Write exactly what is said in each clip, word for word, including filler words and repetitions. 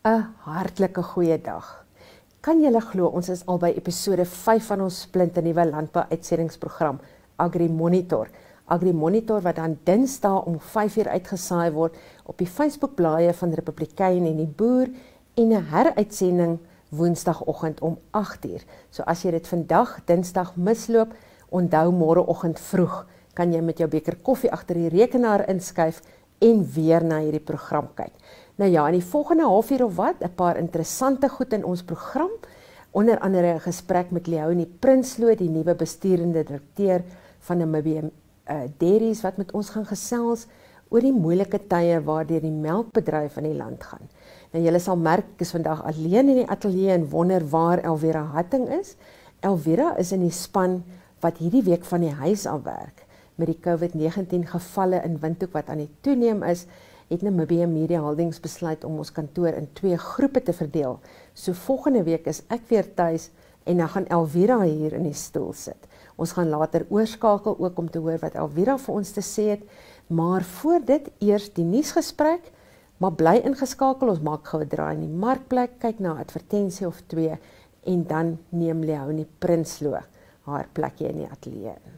'n hartlike goeie dag. Kan julle glo ons is al by episode vyf van ons splinternuwe landbou-uitsendingsprogram Agri Monitor. Agri Monitor wat dan Dinsdae om vyf uur uitgesaai word op die Facebookblaaie van Republikein en die Boer en 'n heruitsending Woensdagoggend om agt uur. So as jy dit vandag Dinsdag misloop, onthou môreoggend vroeg kan jy met jou beker koffie agter die rekenaar inskuif en weer na hierdie program kyk. Nou ja, in die volgende halfuur of wat, 'n paar interessante goed in ons program, onder andere 'n gesprek met Leonie Prinsloo, die nuwe besturende direkteur van Namibia uh, Dairies, wat met ons gaan gesels oor die moeilike tye waardeur die melkbedryf in die land gaan. Nou julle sal merk, ek is vandag alleen in die ateljee en wonder waar Elvira Hatting is. Elvira is in die span wat hierdie week van die huis af werk. Met die COVID negentien gevalle in Windhoek wat aan die toeneem is, het Namibia Media Holdings besluit om ons kantoor in twee groepe te verdeel. So volgende week is ek weer tuis en dan gaan Elvira hier in die stoel sit. Ons gaan later oorskakel ook om te hoor wat Elvira vir ons te sê het, maar voor dit eers die nuusgesprek, maar bly ingeskakel, ons maak gou 'n draai in die markplek, kyk na 'n advertensie of twee en dan neem Leonie Prinsloo haar plekjie in die ateljee in.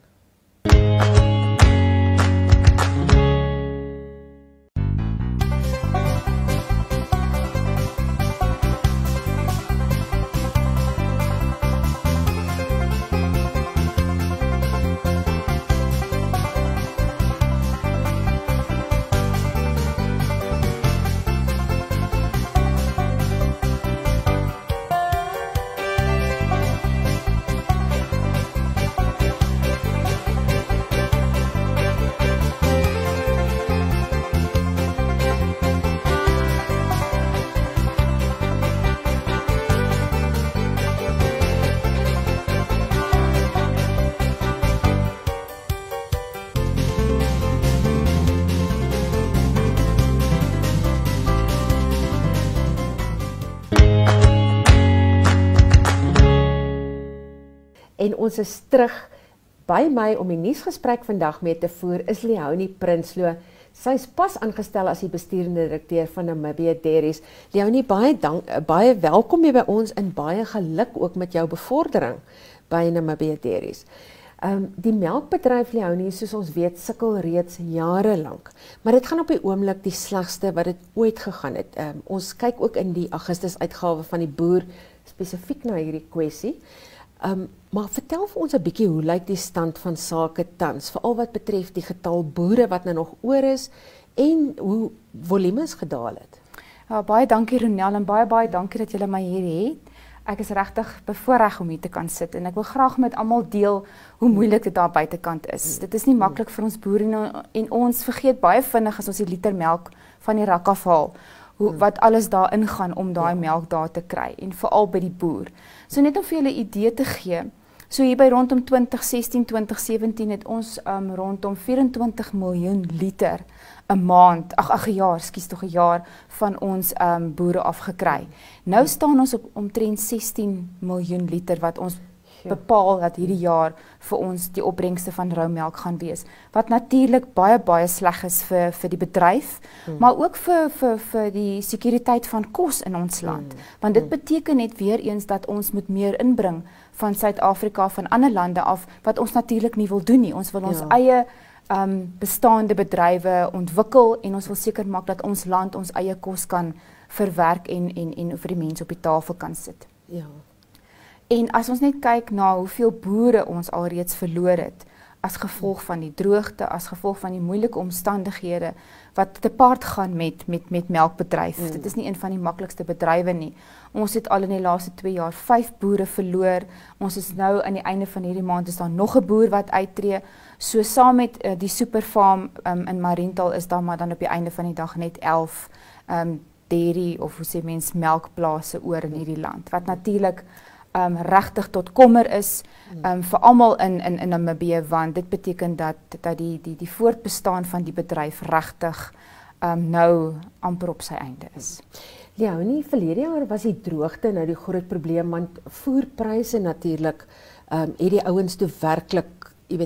En ons is terug by my om die nuusgesprek vandag mee te voer is Leonie Prinsloo. Sy is pas aangestel as die besturende direkteur van Namibia Dairies. Leonie, baie dank, baie welkom hier by ons en baie geluk ook met jou bevordering by Namibia Dairies. Um, die melkbedryf, Leonie, soos ons weet, sukkel reeds jare lank. Maar dit gaan op die oomblik die slegste wat dit ooit gegaan het. Um, ons kyk ook in die Augustus uitgawe van die Boer spesifiek na hierdie kwessie. Um, maar vertel vir ons 'n bietjie hoe lyk die stand van sake tans, veral wat betref die getal boere wat nou nog oor is en hoe volumes gedaal het. Ja, baie dankie Ronel en baie baie dankie dat julle my hier het. Ek is regtig bevoorreg om hier te kan sit en ek wil graag met almal deel hoe moeilik dit daar buitekant is. Dit is nie maklik vir ons boere en, en ons vergeet baie vinnig as ons die liter melk van die rak afhaal. Hoe, wat alles daarin gaan om daai melk daar te kry en veral by die boer. So net om vir julle 'n idee te gee, so hier by rondom twintig sestien twintig sewentien het ons um, rondom vyf en twintig miljoen liter 'n maand, ag ag 'n jaar, skus tog 'n jaar van ons um, boere afgekry. Nou staan ons op omtrent sestien miljoen liter wat ons bepaal dat hierdie jaar vir ons die opbrengste van roumelk gaan wees. Wat natuurlik baie baie sleg is vir vir die bedryf, hmm. maar ook vir vir vir die sekuriteit van kos in ons land. Hmm. Want dit beteken net weer eens dat ons moet meer inbring van Suid-Afrika, van ander lande af, wat ons natuurlik nie wil doen nie. Ons wil ons ja. eie um, bestaande bedrywe ontwikkel en ons wil seker maak dat ons land ons eie kos kan verwerk en en en vir die mense op die tafel kan sit. Ja. En as ons net kyk na hoeveel boere ons alreeds verloor het, as gevolg van die droogte, as gevolg van die moeilike omstandighede, wat te paard gaan met, met, met melkbedryf. Mm. Dit is nie een van die maklikste bedrywe nie. Ons het al in die laaste twee jaar vyf boere verloor. Ons is nou aan die einde van hierdie maand, is daar nog 'n boer wat uittreë. So saam met uh, die superfarm um, in Mariental is daar maar dan op die einde van die dag net elf um, dairy, of hoe sê mens, melkplase oor in hierdie land. Wat natuurlik Um, regtig tot kommer is um, vir almal in in in Namibië, want dit beteken dat dat die die die voortbestaan van die bedryf regtig um, nou amper op sy einde is. Leonie, verlede jaar was die droogte nou die groot probleem, want voerpryse natuurlik um, het die ouens toe werklik, jy weet,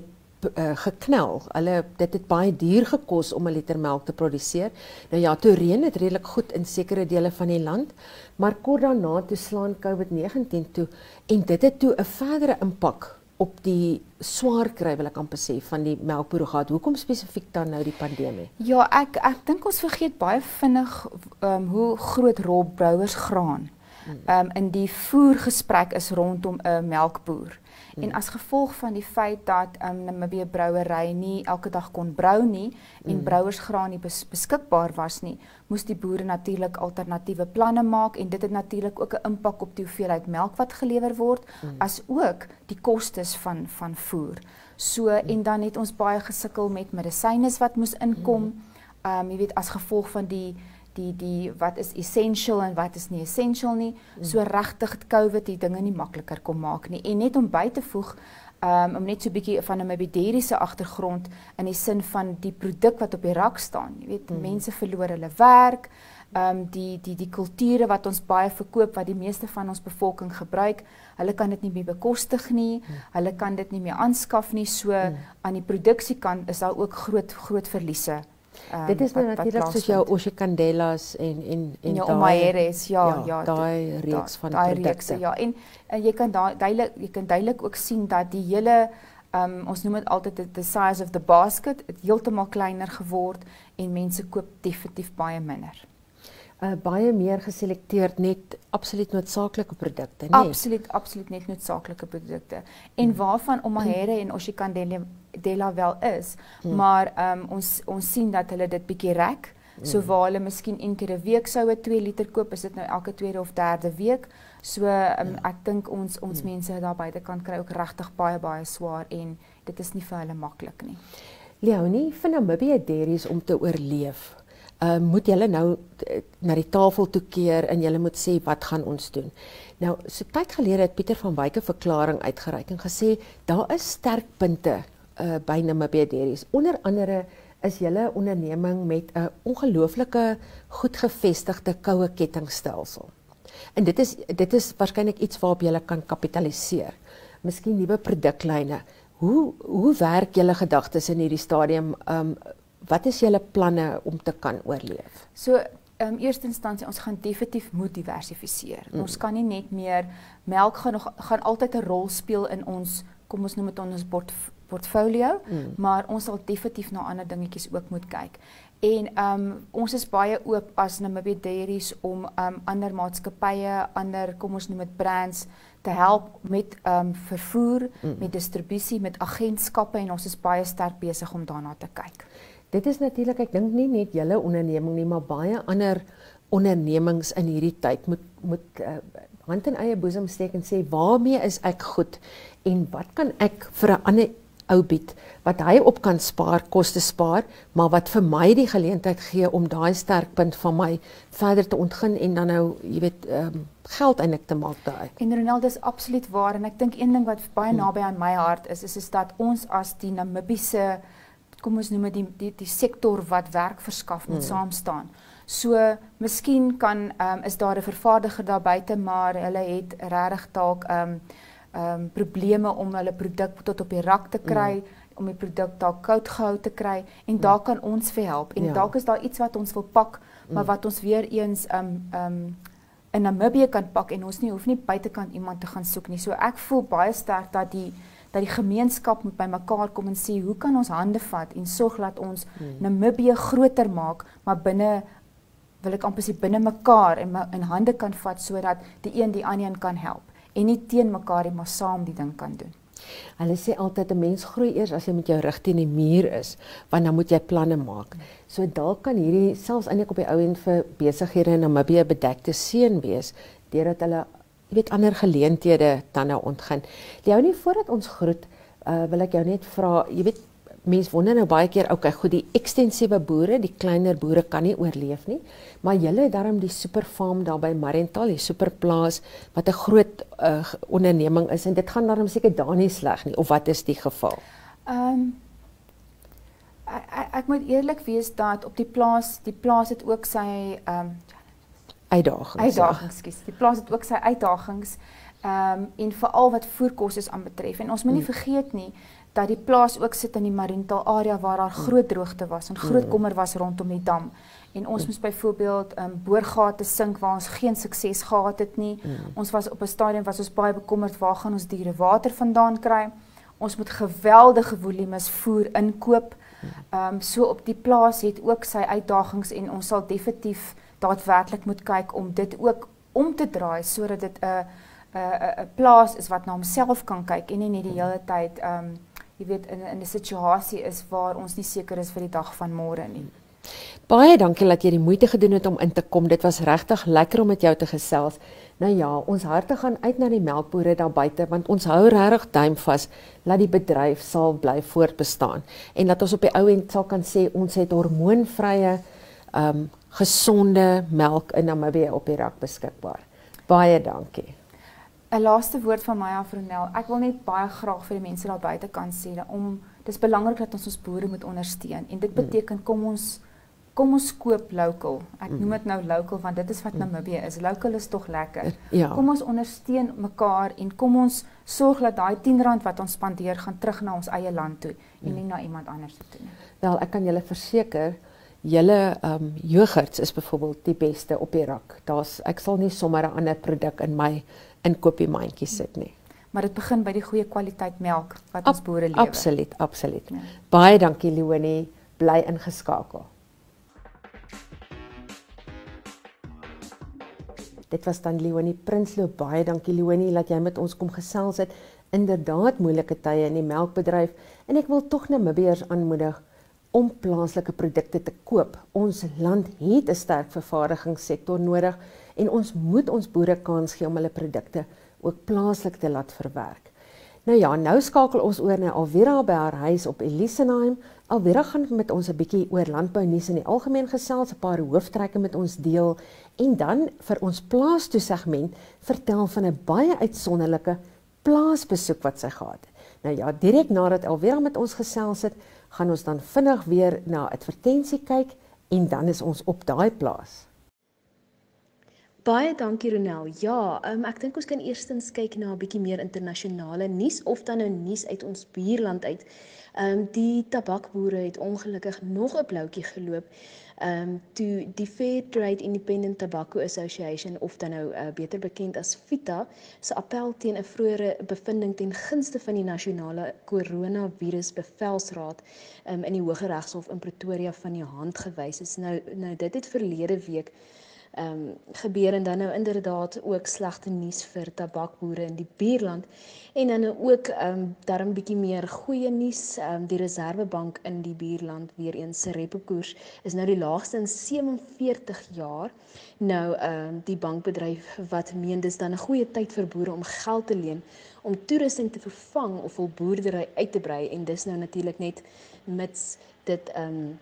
uh, geknel. Hulle dit het baie duur gekos om 'n liter melk te produseer. Nou ja, toe reën het redelik goed in sekere dele van die land, maar kort daarna toe slaan COVID negentien toe en dit het toe 'n verdere impak op die swaar kry wil ek amper sê van die melkboere gehad. Hoekom spesifiek dan nou die pandemie? Ja, ek ek dink ons vergeet baie vinnig um, hoe groot rol brouers graan um, in die voergesprek is rondom 'n melkboer. Hmm. En as gevolg van die feit dat um, Namibië brouery nie elke dag kon brou nie en hmm. brouersgraan nie bes beskikbaar was nie, moes die boere natuurlik alternatiewe planne maak en dit het natuurlik ook 'n impak op die hoeveelheid melk wat gelewer word, hmm. as ook die kostes van van voer. So hmm. en dan het ons baie gesukkel met medisyne wat moes inkom. Hmm. Um, jy weet as gevolg van die die die wat is essential en wat is nie essential nie. Mm. So regtig het COVID die dinge nie makliker kom maak nie. En net om by te voeg, um, om net so 'n bietjie van 'n mebederiese agtergrond in die sin van die produk wat op die rak staan. Jy weet, mm. mense verloor hulle werk, um, die die die kulture wat ons baie verkoop wat die meeste van ons bevolking gebruik, hulle kan dit nie meer bekostig nie. Mm. Hulle kan dit nie meer aanskaf nie. So mm. aan die produksiekant is daar ook groot groot verliese. Um, dit is nou natuurlik soos jou Oshikandelas en en en jou Omaheres, ja, ja, ja daai reeks van daai produkte. Reekse, ja, en, en jy kan daai duidelik jy kan duidelik ook sien dat die hele um, ons noem dit altyd the, the size of the basket het heeltemal kleiner geword en mense koop definitief baie minder. Uh, baie meer geselekteerd net absoluut noodsaaklike produkte, nee. Absoluut, absoluut net noodsaaklike produkte. En hmm. waarvan Omahere en Oshikandela wel is, hmm. maar um, ons ons sien dat hulle dit bietjie rek. Hmm. So waar hulle miskien een keer 'n week sou 'n twee liter koop, is dit nou elke tweede of derde week. So um, hmm. ek dink ons ons hmm. mense daar buitekant kry ook regtig baie baie swaar en dit is nie vir hulle maklik nie. Leonie, vir Namibië dairies om te oorleef. Uh, moet julle nou na die tafel toe keer en julle moet sê wat gaan ons doen. Nou, so tyd gelede het Pieter van Wyk 'n verklaring uitgereik en gesê daar is sterkpunte uh, by Namibië Dairies. Onder andere is julle onderneming met 'n ongelooflike goed gevestigde koue kettingstelsel. En dit is dit is waarskynlik iets waarop julle kan kapitaliseer. Miskien nuwe produklyne. Hoe hoe werk julle gedagtes in hierdie stadium? Um, Wat is julle planne om te kan oorleef? So, in um, eerste instansie, ons gaan definitief moet diversifiseer. Mm. Ons kan nie net meer, melk gaan, nog, gaan altyd 'n rol speel in ons, kom ons noem dit ons port, portfolio, mm. maar ons sal definitief na ander dingetjies ook moet kyk. En um, ons is baie oop as Namibië Dairies om um, ander maatskappye, ander, kom ons noem dit brands, te help met um, vervoer, mm. met distribusie, met agentskappe en ons is baie sterk besig om daarna te kyk. Dit is natuurlik, ek dink nie net julle onderneming nie, maar baie ander ondernemings in hierdie tyd moet moet uh, hand in eie boesem steek en sê waarmee is ek goed en wat kan ek vir 'n ander ou bied wat hy op kan spaar, koste spaar, maar wat vir my die geleentheid gee om daai sterkpunt van my verder te ontgin en dan nou, jy weet, um, geld eintlik te maak daai. En Ronald, is absoluut waar en ek dink een ding wat baie naby aan my hart is, is is dat ons as die Namibiese, kom ons noem die die die sektor wat werk verskaf moet hmm. saam staan. So miskien kan um, is daar 'n vervaardiger daar buite, maar hulle het regtig dalk um, um, probleme om hulle produk tot op die rak te kry, hmm. om die produk dalk koud gehou te kry en hmm. daar kan ons vir help. En ja. dalk is daar iets wat ons wil pak, maar hmm. wat ons weer eens um, um, in Namibië kan pak en ons nie hoef nie buitekant iemand te gaan soek nie. So ek voel baie sterk dat die dat die gemeenskap moet by mekaar kom en sê hoe kan ons hande vat en sorg dat ons hmm. Namibië groter maak, maar binne wil ek amper sê binne mekaar en in hande kan vat sodat die een die ander een kan help en nie teen mekaar nie, maar saam die ding kan doen. Hulle sê altyd 'n mens groei eers as jy met jou rug teen die muur is, want dan moet jy planne maak. So dalk kan hierdie selfs eintlik op die ou end vir besighede in Namibië bedekte seën wees deurdat hulle jy weet ander geleenthede dan nou ontgin. Leonie, voordat ons groet, uh, wil ek jou net vra, jy weet mense wonder nou baie keer, okay, goed, die ekstensiewe boere, die kleiner boere kan nie oorleef nie, maar julle het daarom die superfarm daar by Mariental, die superplaas wat 'n groot uh, onderneming is en dit gaan daarom seker daar nie sleg nie, of wat is die geval? Ehm um, ek, ek moet eerlik wees dat op die plaas, die plaas het ook sy ehm um, uitdagings. Uitdagings, skus. Die plaas het ook sy uitdagings. Ehm um, en veral wat voerkostes aanbetref. En ons moet nie vergeet nie dat die plaas ook sit in die Mariental area waar daar groot droogte was en groot kommer was rondom die dam. En ons moes byvoorbeeld um, boorgate sink waar ons geen sukses gehad het nie. Ons was op 'n stadium was ons baie bekommerd waar gaan ons diere water vandaan kry. Ons moet geweldige volumes voer inkoop. Um, so op die plaas het ook sy uitdagings en ons sal definitief daadwerklik moet kyk om dit ook om te draai sodat dit 'n 'n 'n plaas is wat na homself kan kyk en nie net die hele tyd um, jy weet in in 'n situasie is waar ons nie seker is vir die dag van môre nie. Baie dankie dat jy die moeite gedoen het om in te kom. Dit was regtig lekker om met jou te gesels. Nou ja, ons harte gaan uit na die melkbore daar buite want ons hou regtig duim vas dat die bedryf sal bly voortbestaan en dat ons op die ou end sal kan sê ons het hormoonvrye um, gesonde melk in Namibië op die rak beskikbaar. Baie dankie. 'n Laaste woord van my af, Ronel. Ek wil net baie graag vir die mense daar buite kan sê om dis belangrik dat ons ons boere moet ondersteun en dit beteken kom ons kom ons koop local. Ek noem dit nou local want dit is wat Namibië is. Local is tog lekker. Ja. Kom ons ondersteun mekaar en kom ons sorg dat daai tien rand wat ons spandeer gaan terug na ons eie land toe en nie na iemand anders toe nie. Wel, ek kan julle verseker julle um, yoghurts is byvoorbeeld die beste op die rak. Daar's ek sal nie sommer 'n ander produk in my inkopiesmandjie sit nie. Maar dit begin by die goeie kwaliteit melk wat ons boere lewer. Absoluut, absoluut. Ja. Baie dankie Leonie, bly ingeskakel. Dit was dan Leonie Prinsloo. Baie dankie Leonie dat jy met ons kom gesels het. Inderdaad moeilike tye in die melkbedryf en ek wil tog Namibiërs aanmoedig om plaaslike produkte te koop. Ons land het 'n sterk vervaardigingssektor nodig en ons moet ons boere kans gee om hulle produkte ook plaaslik te laat verwerk. Nou ja, nou skakel ons oor na Alvira by haar huis op Elisenheim. Alvira gaan met ons 'n bietjie oor landbou nuus in die algemeen gesels, 'n paar hooftrekke met ons deel en dan vir ons plaas toe segment vertel van 'n baie uitsonderlike plaasbesoek wat sy gehad het. Nou ja, direk nadat Alvira met ons gesels het, gaan ons dan vinnig weer na 'n advertensie kyk en dan is ons op daai plaas. Baie dankie Ronel. Ja, um, ek dink ons kan eerstens kyk na 'n bietjie meer internasionale nuus of dan nou nuus uit ons buurland uit. Um, die tabakboere het ongelukkig nog 'n bloutjie geloop. Um, toe die Fair Trade Independent Tobacco Association of dan nou uh, beter bekend as FITA se appel teen 'n vroeëre bevinding ten gunste van die nasionale koronavirus bevelsraad um, in die Hooggeregshof in Pretoria van die hand gewys is. Nou nou dit het verlede week Um, gebeur en dan nou inderdaad ook slegte nuus vir tabakboere in die buurland en dan nou ook um, daarom bietjie meer goeie nuus. Um, die Reservebank in die buurland weer eens se repo koers is nou die laagste in sewenveertig jaar. Nou um, die bankbedryf wat meen dis dan 'n goeie tyd vir boere om geld te leen om toerusting te vervang of hul boerdery uit te brei en dis nou natuurlik net mits dit um,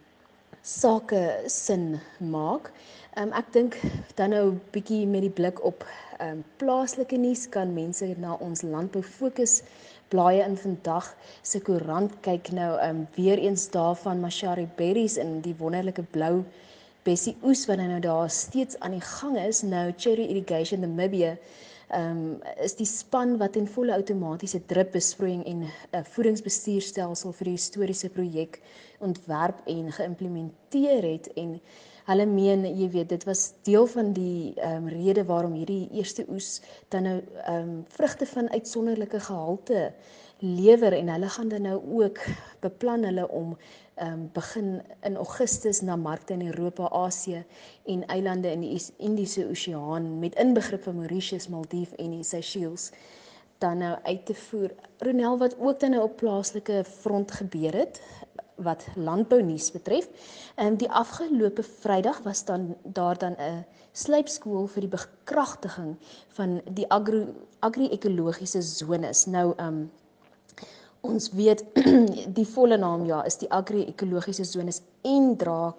sake sin maak. Um, ek dink dan nou bietjie met die blik op um, plaaslike nuus kan mense na ons landbou fokus blaaie in vandag se koerant kyk nou um, weer eens daarvan Mashari berries in die wonderlike blou bessie oes wat nou daar steeds aan die gang is. Nou Cherry Irrigation Namibia um, is die span wat in volle outomatiese dripbesproeiing en 'n uh, voedingsbestuurstelsel vir die historiese projek ontwerp en geïmplementeer het en hulle meen, jy weet, dit was deel van die um, rede waarom hierdie eerste oes dan nou um, vrugte van uitsonderlike gehalte lewer en hulle gaan dan nou ook beplan hulle om um, begin in Augustus na markte in Europa, Asië en eilande in die Indiese Oseaan met inbegrip van Mauritius, Maldief en die Seychelles dan nou uit te voer. Ronel, wat ook dan nou op plaaslike front gebeur het, wat landbou nuus betref. En die afgelope Vrydag was dan daar dan 'n slypskool vir die bekragtiging van die agro agri-ekologiese zones. Nou um ons weet die volle naam ja is die agri-ekologiese zones en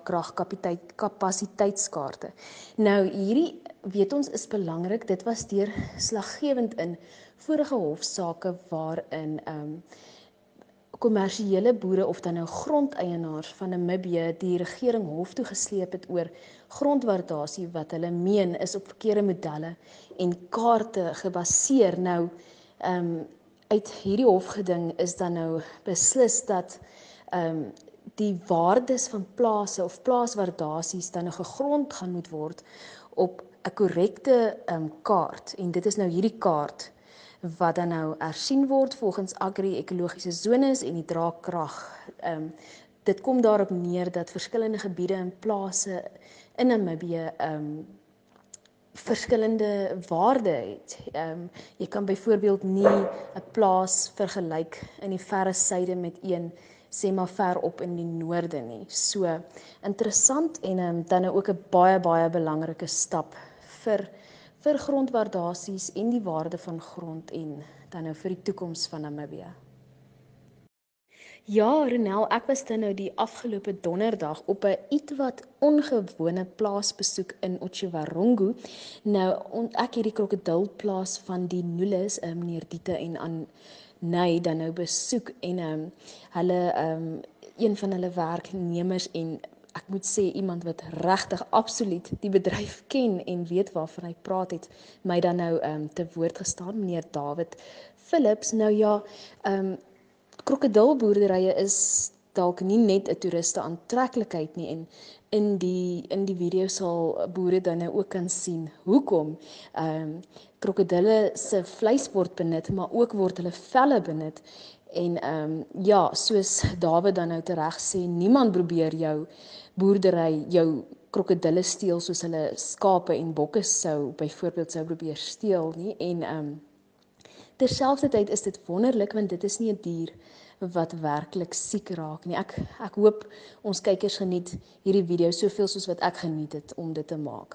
draagkragkapasiteitskaarte. Nou hierdie weet ons is belangrik. Dit was deurslaggewend in vorige hofsaake waarin um kommersiële boere of dan nou grondeienaars van Namibië die regering hof toe gesleep het oor grondwaardasie wat hulle meen is op verkeerde modelle en kaarte gebaseer. Nou, um, uit hierdie hofgeding is dan nou beslis dat ehm um, die waardes van plase of plaaswaardasies dan nou gegrond gaan moet word op 'n korrekte ehm um, kaart, en dit is nou hierdie kaart wat dan nou hersien word volgens agri-ekologiese zones en die draagkrag. Ehm um, dit kom daarop neer dat verskillende gebiede en plase in Namibië ehm um, verskillende waarde het. Ehm um, jy kan byvoorbeeld nie 'n plaas vergelyk in die verre suide met een sê maar ver op in die noorde nie. So interessant en um, dan ook 'n baie baie belangrike stap vir vir grondwaardasies en die waarde van grond en dan nou vir die toekoms van Namibië. Ja, Renel, ek was dan nou die afgelope donderdag op 'n ietwat ongewone plaasbesoek in Otjiwarongo. Nou, ek het die krokodilplaas van die Nules, uh, meneer Diete en aan Nay dan nou besoek en um, hulle um, een van hulle werknemers en ek moet sê iemand wat regtig absoluut die bedryf ken en weet waarvan hy praat het, my dan nou um, te woord gestaan, meneer David Phillips. Nou ja, um, krokodilboerderye is dalk nie net 'n toeriste aantreklikheid nie, en in die in die video sal boere dan nou ook kan sien hoekom ehm um, krokodille se vleis word benut, maar ook word hulle velle benut. En ehm um, ja, soos David dan nou tereg sê, niemand probeer jou boerdery, jou krokodille steel soos hulle skape en bokke sou byvoorbeeld sou probeer steel nie. En ehm um, terselfdertyd is dit wonderlik want dit is nie 'n dier wat werklik siek raak nie. Ek ek hoop ons kykers geniet hierdie video soveel soos wat ek geniet het om dit te maak.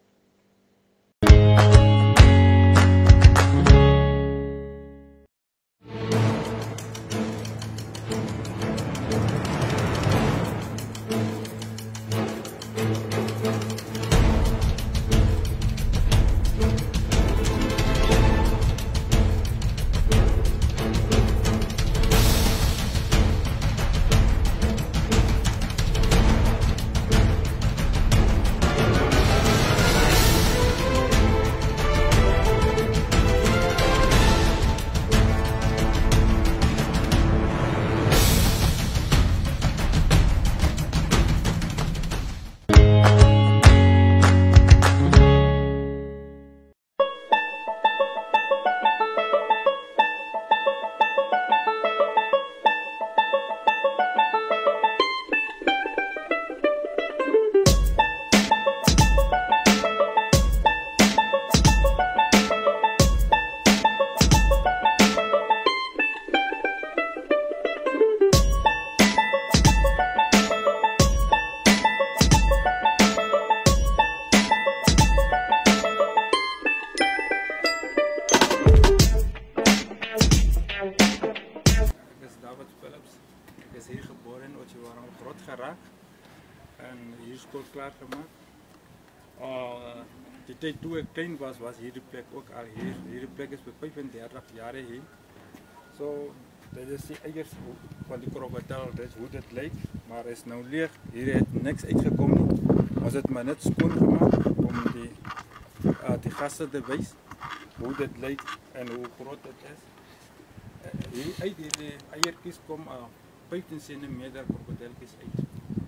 Klaar gemaakt. Uh, die tijd toen ik klein was, was hier de plek ook al hier. Hier plek is bij vijfendertig jaar hier. So, dit is die eiers van die krokodil, dit is hoe dit lijkt. Maar is nou leeg, hier is niks uitgekomen. Ons het maar net schoon gemaakt om die, uh, die gasten te wijzen hoe dit lijkt en hoe groot het is. Uh, hier uit die eiertjes komen uh, vijftien centimeter krokodiltjes uit.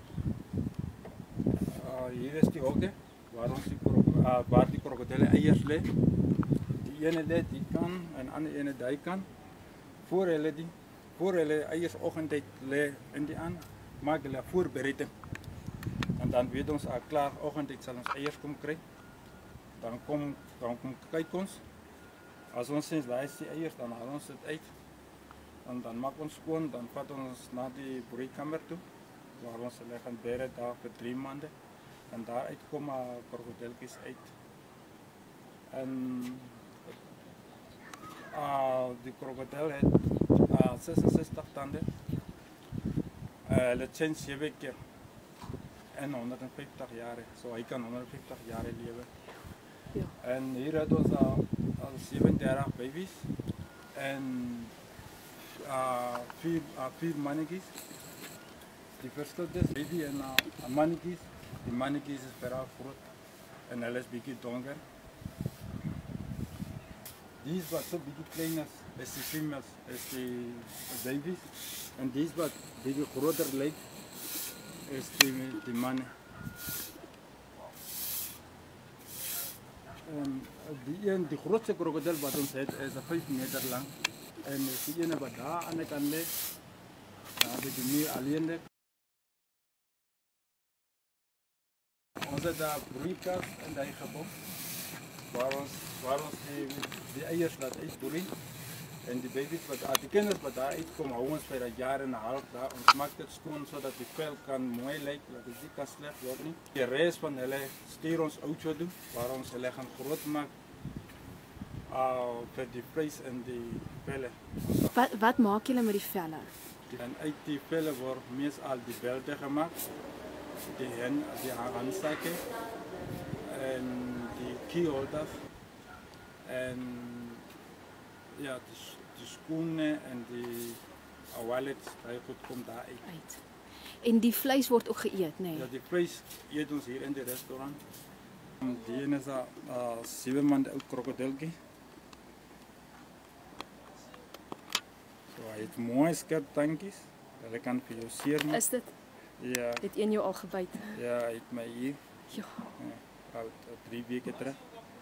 Uh, hier is die hokke waar, ons die, uh, waar die krokodille eiers lê. Die ene lê die kan en ander ene die kan. Voor hulle die voor hulle eiers oggendtyd lê in die aan, maak hulle voorbereiding. En dan weet ons al klaar oggendtyd sal ons eiers kom kry. Dan kom dan kom kyk ons. As ons sien daai is die eiers, dan haal ons dit uit. En dan maak ons skoon, dan vat ons na die broeikamer toe waar ons hulle gaan bere daar vir drie maande. En daaruit kom uh, krokodiltjies uit. En uh, die krokodil het uh, zesenzestig tanden. Hulle uh, zijn zeven keer en honderdvijftig jaar. So hy kan honderdvijftig jaar leven. Ja. En hier het ons al, al zevenendertig baby's en uh, vier, uh, vier mannetjies. Die verschil is baby en uh, mannetjies. Die mannetjies is vooral groot en hulle is bietjie donker. Die is wat so bietjie klein is. is die females, is die babies. En die wat die groter lijkt, is die, die mannen. En die, een, die grootste krokodil wat ons heeft is vijf meter lang. En is die ene wat daar aan de kant ligt, daar heb ik nu alleen ligt. Ons het daar broeikas in die gebouw, waar ons, waar ons die, die eiers laat uitbroeien. En die baby's wat daar, die kinders wat daar uitkomen, houden ons bij dat jaar en een half daar. Ons maakt het schoon zodat die vel kan mooi lijken, dat het niet kan slecht worden. De rest van hulle stuur ons auto doen, waar ons hulle gaan groot maken. Uh, voor die vlees en die vellen. Wat, wat maak jullie met die vellen? En uit die vellen wordt meestal die belten gemaakt, die, hen, die handzakken en die keyholders. En ja, de, de schoenen en die wallets, dat goed komt daar uit. uit. En die vlees wordt ook geëet, nee? Ja, die vlees eet ons hier in het restaurant. Die ene is een uh, zeven maanden oud krokodilkie. So, hij heeft mooie scherp tandjes. Dat kan voor jou zeer maken. Is dit? Ja. Het een jou al gebyt? Ja, hij heeft mij hier. Ja. Ja, oud, drie weken terug.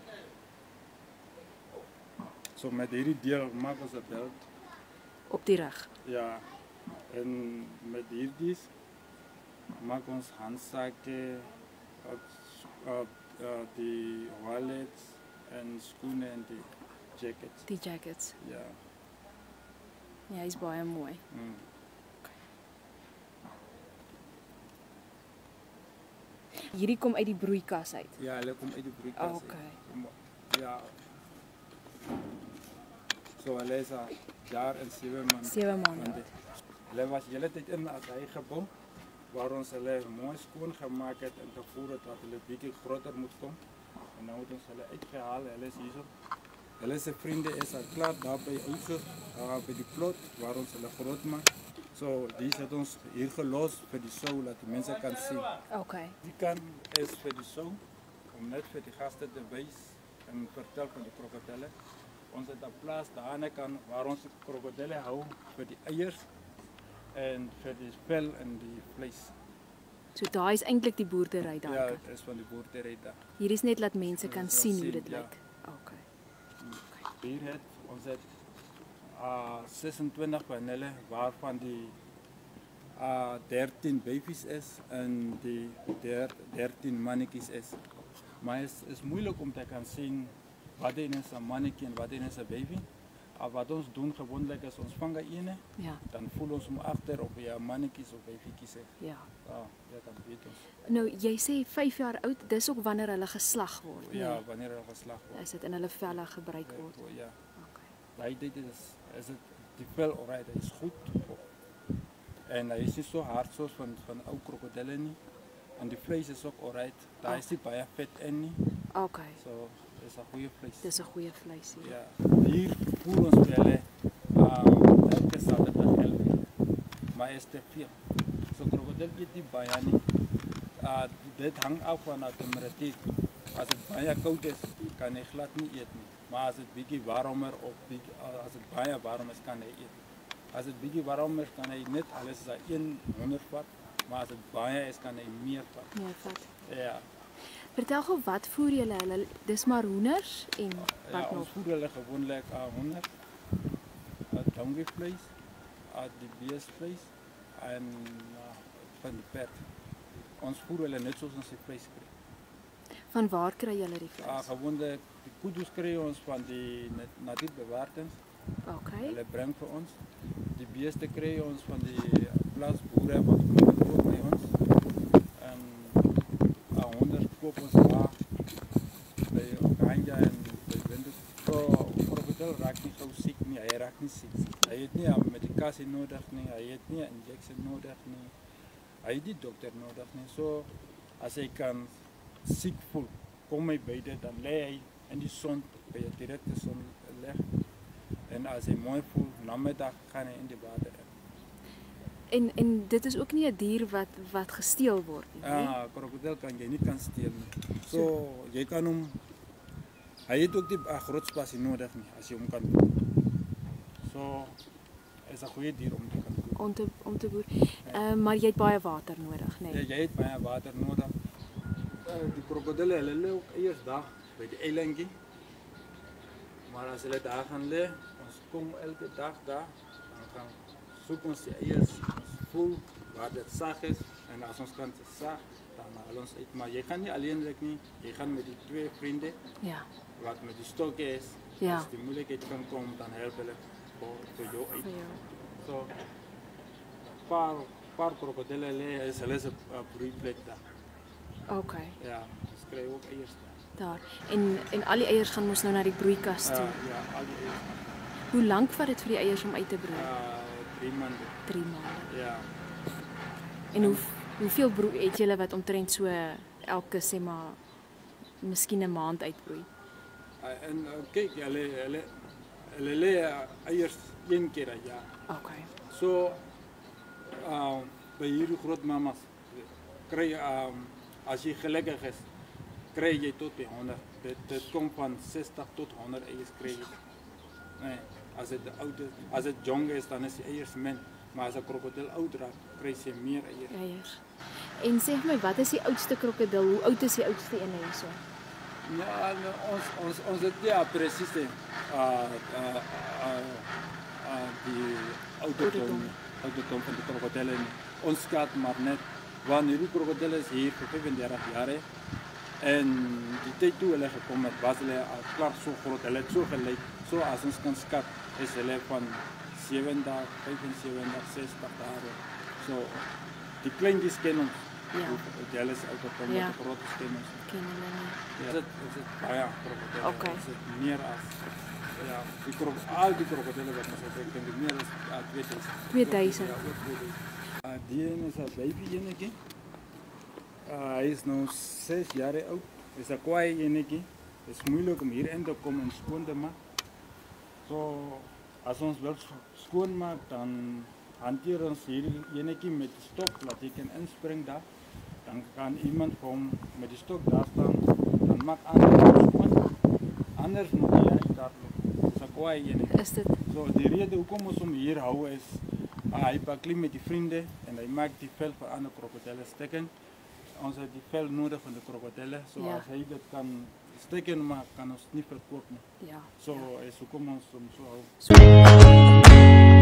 So, met hierdie deel maak ons een belt. Op die rug? Ja. En met hierdie maak ons handzakken, uh, uh, die wallets en schoenen en die jackets. Die jackets? Ja. Ja, hij is baie mooi. Mm. Hierdie kom uit die broeikas uit? Ja, hulle kom uit die broeikas oh, okay. uit. Ja. So, hulle is al jaar en zeven maanden. Zeven maanden. Hulle was de hele tijd in die gebouw, waar ons hulle mooi schoon gemaakt het en gevoerd het dat hulle een beetje groter moet komen. En dan moet ons hulle uitgehaald, hulle is hier zo. Hulle zijn vrienden is al klaar daar bij ons, daar bij die plot, waar ons hulle groot maakt. So, die zet ons hier gelost voor die show, dat de mensen kan zien. Oké. Okay. Die kan is voor die show, om net voor die gasten te wijzen en vertellen van die krokodillen. Ons het een plaats daar aan de kant waar onze krokodillen houden voor die eiers en voor die vel en die vlees. So daar is eintlik die boerdery daar. Ja, dit is van die boerdery daar. Hier is net dat mense kan sien hoe dit ja. lyk. Okay. okay. Hier het ons het uh, zesentwintig panelen waarvan die uh, dertien baby's is en die dertien mannetjies is. Maar het is, is moeilijk om te kan zien wat is een mannetje en wat is een baby. Uh, wat ons doen gewoonlijk is ons vangen ene, ja. Dan voelen ons hem achter of je mannetjies of babytjies is. Ja. Uh, ja, dan weet ons. Nou, jy sê vyf jaar oud, dis ook wanneer hulle geslag word. Ja, nee? wanneer hulle geslag word. Is dit in hulle velle gebruik word? Ja. Okay. Daai dit is is dit die vel alright, hy is goed. En hy is nie so hard soos van van ou krokodille nie. En die vlees is ook alright. Daar is nie baie vet in nie. Okay. So dis 'n goeie vlees. Dis 'n goeie vleis hier. Ja. Hier voer ons vir hulle um elke Saterdag elf uur. Maar is te veel. So krokodil eet nie baie nie. Uh dit hang af van die temperatuur. As dit baie koud is, kan hy glad nie eet nie. Maar as dit bietjie warmer of bietjie, as dit baie warm is, kan hy eet. As dit bietjie warmer is, kan hy net alles is honderd vat, maar as dit baie is, kan hy meer vat. Meer vat. Ja. Vertel gou wat voer julle? Hulle dis maar hoenders en wat ja, nog? Ons voer hulle gewoonlik uh, honderd, uh, donkey vlees, uh, die beesvlees en uh, van die perd. Ons voer hulle net soos ons die vlees kry. Van waar kry julle die vlees? Uh, gewoonlik die kudus kry ons van die natuurbewaarders. Okay. Hulle bring vir ons. Die beeste kry ons van die plaasboere wat kom koop by ons. En uh, honderd koop ons daar by Ganja en by Windhoek. So krokodil raak nie so siek nie, hy raak nie siek. Hy het nie 'n medikasie nodig nie, hy het nie 'n injeksie nodig nie. Hy het die dokter nodig nie. So as hy kan siek voel, kom hy by dit, dan lê hy in die son, by 'n direkte son lig. En as hy mooi voel, namiddag gaan hy in die water in. En en dit is ook nie 'n dier wat wat gesteel word nie. Ja, krokodil kan jy nie kan steel nie. So jy kan hom, hy het ook die uh, groot spasie nodig nie, as jy hom kan. So is 'n goeie dier om te kan boer. Om te om te boer. Ehm uh, maar jy het baie water nodig, né? Nee. Ja, jy het baie water nodig. Uh, die krokodille, hulle lê ook eers dag by die eilandjie. Maar as hulle daar gaan lê, ons kom elke dag daar, dan gaan soek ons die eiers, ons voel waar dit sag is en as ons kan sag, dan haal ons uit. Maar jy gaan nie alleenlik nie, jy gaan met die twee vriende. Ja. Wat met die stokke is. Ja. As die moeilikheid kan kom, dan help hulle vir, vir jou uit. Vir jou. So, paar, paar krokodille lê, is hulle is 'n broeiplek daar. OK. Ja, ons kry ook eiers daar. Daar. En en al die eiers gaan mos nou na die broeikas toe. Ja, ja, al die eiers. Hoe lank vat dit vir die eiers om uit te broei? Uh, drie maande. drie maande. Ja. En hoe hoeveel broei het julle wat omtrent so elke sê maar miskien 'n maand uitbroei? Uh, en uh, kyk, hulle hulle hulle lê uh, eiers een keer 'n jaar. OK. So uh, by hierdie groot mamas kry um, as jy gelukkig is, kry jy tot by honderd. Dit dit kom van sestig tot honderd eiers kry jy. Nee, as dit oud is, as dit jong is, dan is die eiers min, maar as 'n krokodil oud raak, kry jy meer eiers. Eiers. En sê vir my, wat is die oudste krokodil? Hoe oud is die oudste een hierso? Ja, nou, ons ons ons het ja presies uh uh uh, uh die ouderdom ouderdom van die krokodille. Ons skat maar net wanneer die krokodille is hier vir vyfendertig jaar hè. En die tyd toe hulle gekom het, was hulle al klaar so groot. Hulle het so gelyk. So as ons kan skat, is hulle van sewentig, vyfensewentig, sestig daar. So die kleintjies ken ons. Ja. Die hulle is ouderdom, Ja. die grootste ken ons. Ken hulle nie. Ja, dit is dit baie krokodille. Oké. Dit is meer as ja, die krok al die krokodille wat ons het, ek dink meer as uh, tweeduisend. tweeduisend. Ja, oor tweeduisend. Uh, die een is 'n baby enetjie. Uh, hy is nou ses jaar oud. Is 'n kwaai enetjie. Dit is moeilik om hier in te kom en skoon te maak. So as ons wil skoon maak, dan hanteer ons hierdie enetjie met die stok, laat hy kan inspring daar. Dan kan iemand vir hom met die stok daar staan, dan maak ander skoon. Anders moet hy uit daar loop. Dis 'n kwaai enetjie. Is dit So die rede hoekom ons hom hier hou is, uh, hy baklie met die vriende en hy maak die vel vir ander krokodille stikken. Ons het die vel nodig van die krokodille, so Ja. as hy dit kan stikken maak, kan ons nie verkoop nie. ja. So ja. is hoekom ons hom so hou. So,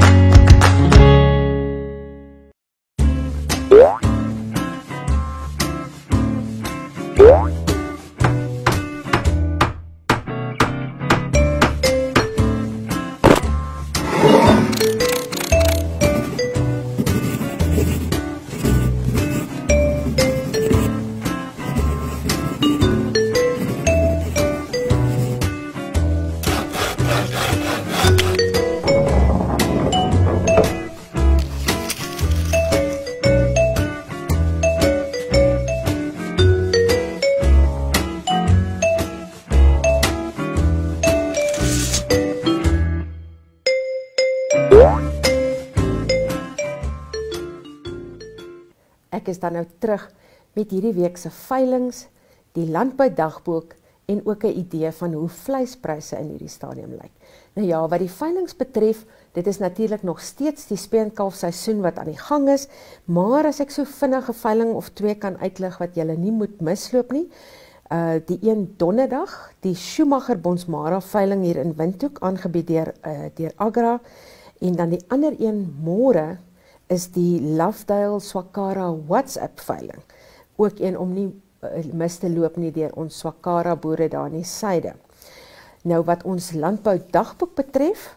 Ek is dan nou terug met hierdie week se veilings, die landboudagboek en ook 'n idee van hoe vleispryse in hierdie stadium lyk. Nou ja, wat die veilings betref, dit is natuurlik nog steeds die speenkalfseisoen wat aan die gang is, maar as ek so vinnige veiling of twee kan uitlig wat julle nie moet misloop nie, uh die een donderdag, die Schumacher Bonsmara veiling hier in Windhoek aangebied deur uh, deur Agra, en dan die ander een môre is die Lovedale Swakara WhatsApp veiling. Ook een om nie uh, mis te loop nie deur ons Swakara boere daar in die suide. Nou wat ons landboudagboek betref,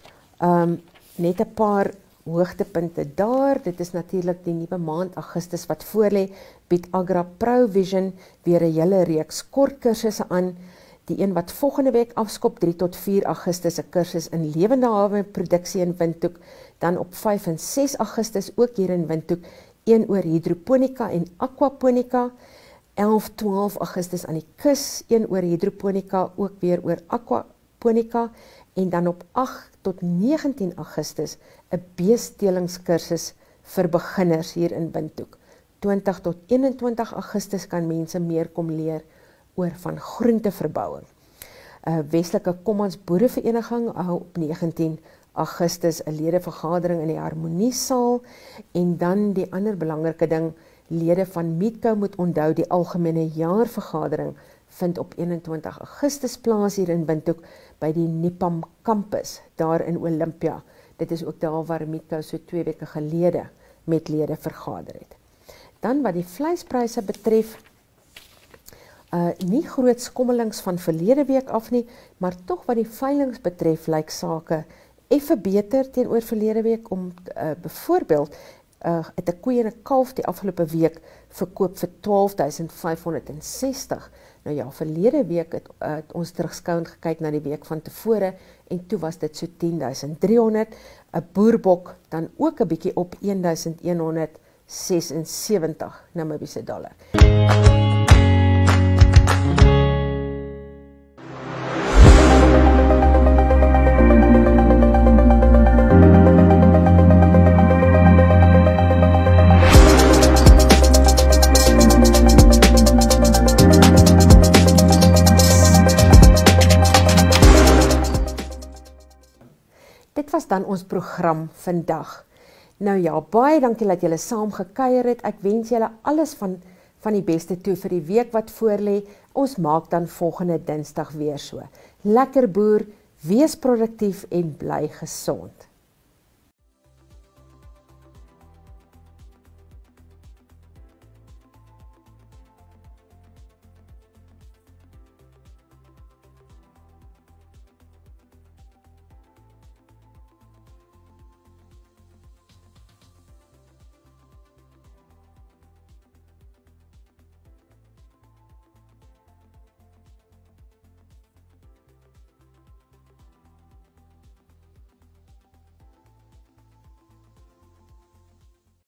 um, net 'n paar hoogtepunte daar. Dit is natuurlik die nuwe maand Augustus wat voorlê, bied Agra Provision weer 'n hele reeks kort kursusse aan. Die een wat volgende week afskop, drie tot vier Augustus 'n kursus in lewende hawe produksie in Windhoek, dan op vyf en ses Augustus ook hier in Windhoek, een oor hidroponika en aquaponika, elf twaalf Augustus aan die kus, een oor hidroponika, ook weer oor aquaponika, en dan op agt tot negentien Augustus 'n beestelingskursus vir beginners hier in Windhoek. twintig tot eenentwintig Augustus kan mense meer kom leer oor van groenteverbouing. 'n Westelike Commons Boerevereniging hou op negentien Augustus 'n ledevergadering in die Harmoniesaal en dan die ander belangrike ding, lede van Meetco moet onthou die algemene jaarvergadering vind op eenentwintig Augustus plaas hier in Windhoek by die Nipam kampus daar in Olympia. Dit is ook daar waar Meetco so twee weke gelede met lede vergader het. Dan wat die vleispryse betref, uh, nie groot skommelings van verlede week af nie, maar tog wat die veilings betref lyk sake effe beter teenoor verlede week om uh, byvoorbeeld uh, het 'n koe en 'n kalf die afgelope week verkoop vir twaalf duisend vyfhonderd sestig. Nou ja, verlede week het, uh, het ons terugskouend gekyk na die week van tevore en toe was dit so tien duisend driehonderd. 'n Boerbok dan ook 'n bietjie op een duisend een honderd sesensewentig Namibiese dollar. Dit was dan ons program vandag. Nou ja, baie dankie dat julle saam gekuier het. Ek wens julle alles van, van die beste toe vir die week wat voorlê. Ons maak dan volgende Dinsdag weer so. Lekker boer, wees produktief en bly gesond.